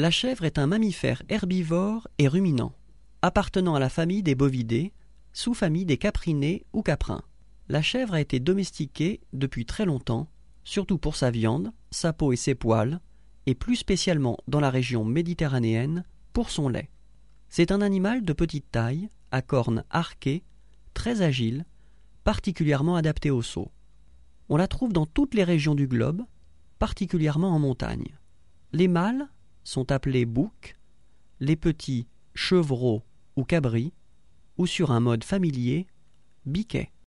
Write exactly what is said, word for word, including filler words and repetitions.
La chèvre est un mammifère herbivore et ruminant, appartenant à la famille des bovidés, sous-famille des caprinés ou caprins. La chèvre a été domestiquée depuis très longtemps, surtout pour sa viande, sa peau et ses poils, et plus spécialement dans la région méditerranéenne pour son lait. C'est un animal de petite taille, à cornes arquées, très agile, particulièrement adapté au saut. On la trouve dans toutes les régions du globe, particulièrement en montagne. Les mâles sont appelés boucs, les petits chevreaux ou cabris, ou sur un mode familier, biquets.